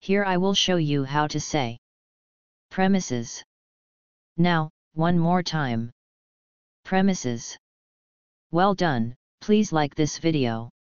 Here I will show you how to say premises. Now, one more time. Premises. Well done, please like this video.